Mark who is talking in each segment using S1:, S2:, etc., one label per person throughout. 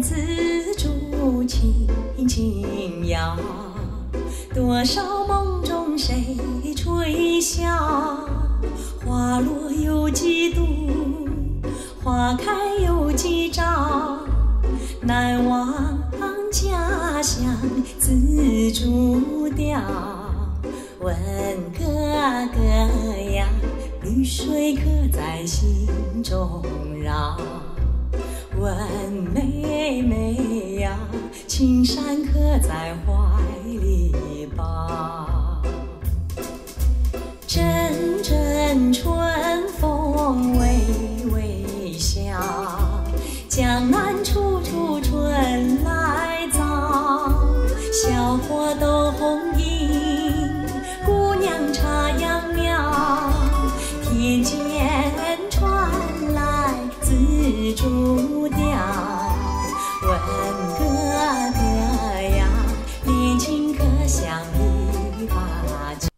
S1: 自助轻轻摇，多少梦中谁吹响？花落有几度，花开有几朝，难忘家乡自助调。问哥哥呀，绿水可在心中绕？问妹妹呀，青山可在怀里抱？阵阵春风微微笑，江南处处春来早。小伙斗红缨，姑娘插秧苗，田间传来自助调。问哥哥呀，恋情可像一把剑。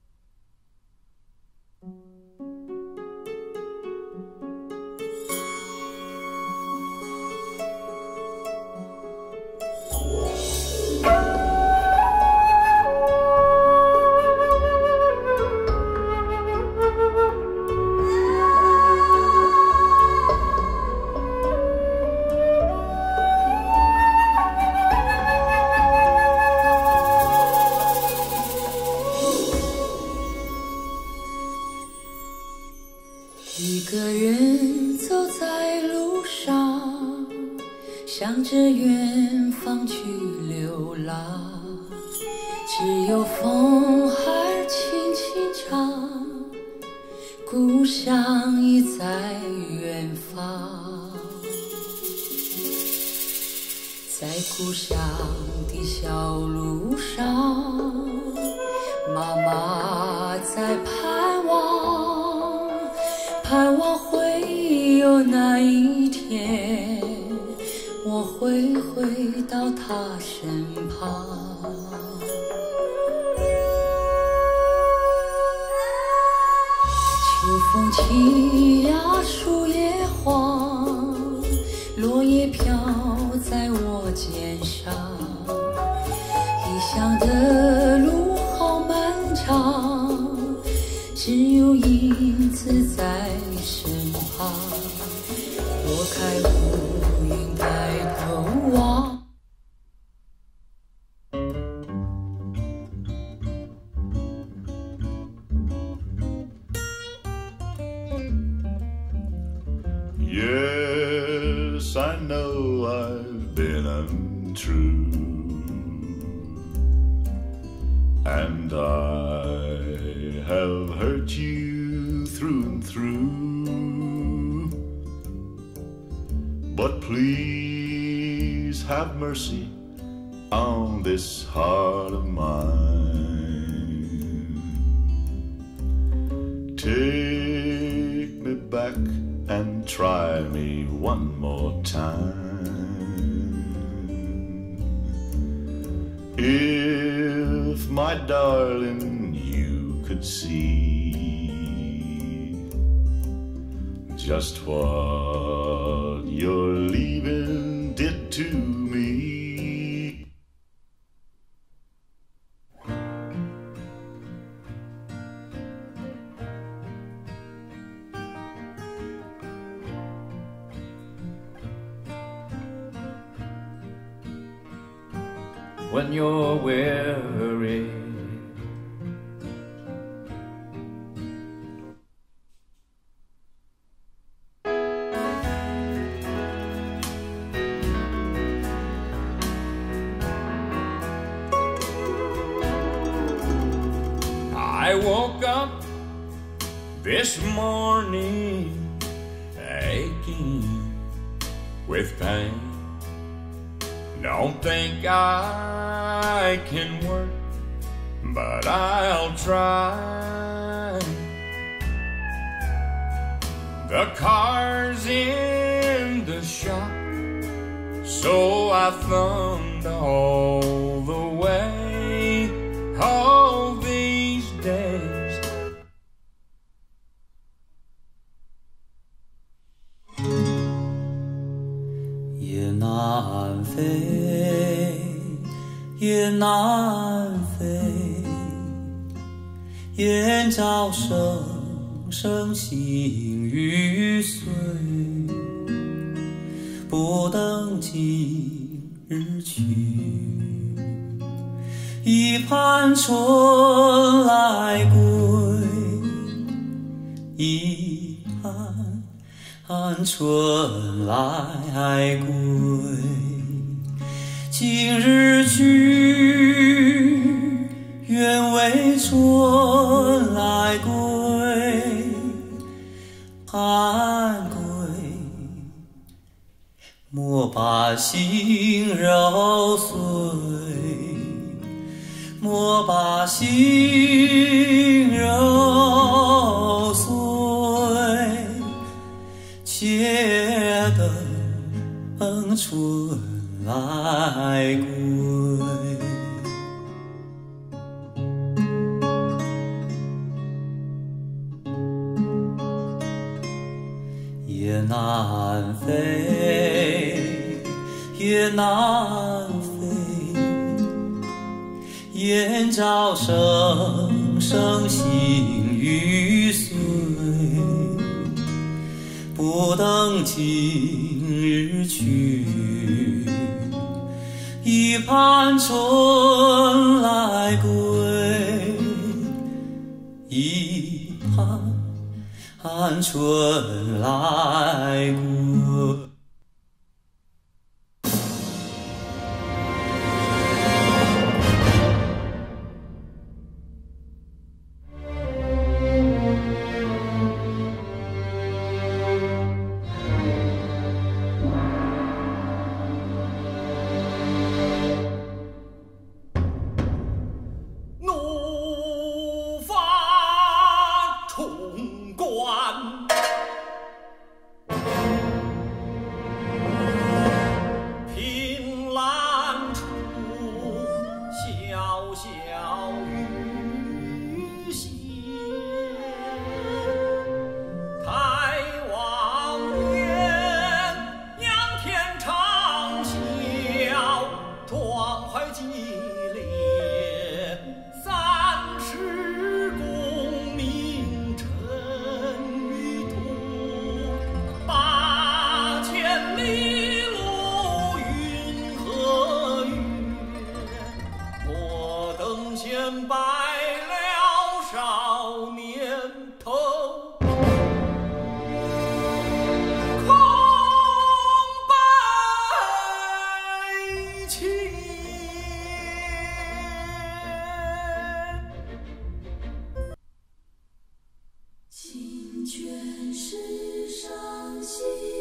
S2: 一个人走在路上，向着远方去流浪，只有风孩儿轻轻唱，故乡已在远方。在故乡的小路上，妈妈在盼望，盼望会有那一天，我会回到她身旁。秋风起呀，树叶黄，落叶飘在我肩上。异乡的路好漫长，只有影子在身旁。拨开乌云抬头望，
S3: Yes, I know I've been untrue, and I have hurt you through and through. But please have mercy on this heart of mine. Take me back and try me one more time. If, my darling, you could see just what your leaving did to me.
S4: When you're weary, I woke up this morning aching with pain. Don't think I can work, but I'll try. The car's in the shop, so I thumbed all the way. All these days,
S2: 眼南飞，雁南飞，雁叫声声行欲碎，不等今日去，一盼春来归，一盼春来归。今日去，愿为春来归，盼归，莫把心揉碎，莫把心揉碎，且等春来归。雁南飞，雁南飞，雁叫声声行欲碎，不等今日去，一盼春来归，一盼春来归。
S5: 怒发冲冠，凭栏处，潇潇雨歇。抬望眼，仰天长啸，壮怀激烈。30功名尘与土，8000里路云和月，莫等闲白了少年头。空悲切，
S1: 清泉石上行。